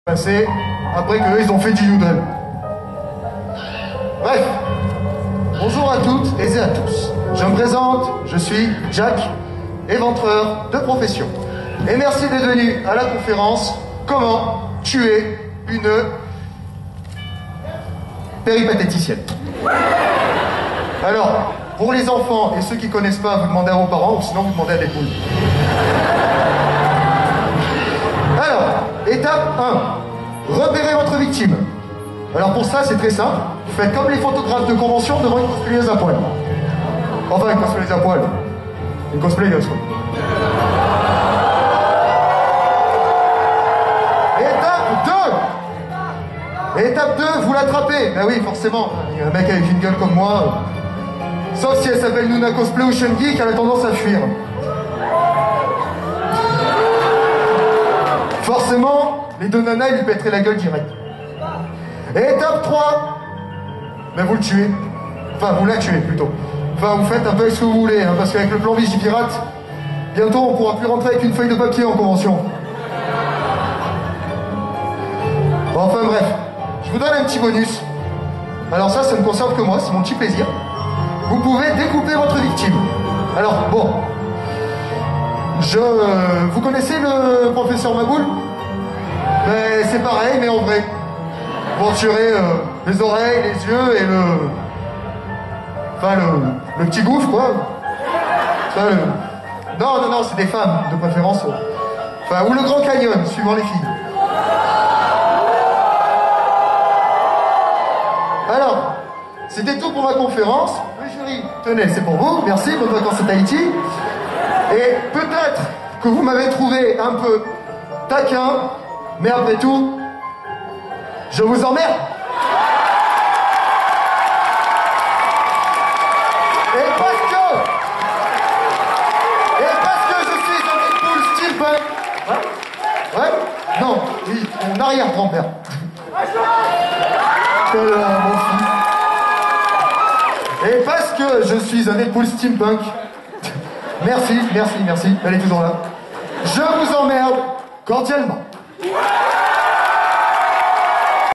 passé après qu'eux ils ont fait du Yodel. Bref, bonjour à toutes et à tous. Je me présente, je suis Jack, éventreur de profession. Et merci d'être venu à la conférence Comment tuer une péripatéticienne. Alors, pour les enfants et ceux qui connaissent pas, vous demandez à vos parents ou sinon vous demandez à des poules. Alors, étape 1. Repérez votre victime. Alors pour ça, c'est très simple. Vous faites comme les photographes de convention devant une cosplayeuse à poil. Enfin, une cosplayeuse à poil. Une cosplayeuse, quoi. Étape 2, vous l'attrapez. Ben oui, forcément, il y a un mec avec une gueule comme moi. Sauf si elle s'appelle Nuna Cosplay ou Sean Geek, elle a tendance à fuir. Forcément, les deux nanas, ils lui pèteraient la gueule direct. Étape 3, ben vous le tuez. Enfin, vous la tuez plutôt. Enfin, vous faites un peu ce que vous voulez, hein, parce qu'avec le plan Vigipirate, bientôt on pourra plus rentrer avec une feuille de papier en convention. Bon, enfin bref. Je vous donne un petit bonus. Alors ça ne concerne que moi, c'est mon petit plaisir. Vous pouvez découper votre victime. Alors, bon. Vous connaissez le professeur Maboul? Ben, c'est pareil, mais en vrai. Vous retirez les oreilles, les yeux et le... Enfin, le petit gouffre, quoi. Enfin, Non, c'est des femmes, de préférence. Enfin, ou le Grand Canyon, suivant les filles. Alors, c'était tout pour ma conférence. Le jury, tenez, c'est pour vous. Merci, bonnes vacances à Tahiti. Et peut-être que vous m'avez trouvé un peu taquin, mais après tout, je vous emmerde. Et parce que je suis un Deadpool steampunk. Ouais? Non, oui, mon arrière-grand-père. Et parce que je suis un Deadpool steampunk, merci, elle est toujours là, je vous emmerde cordialement.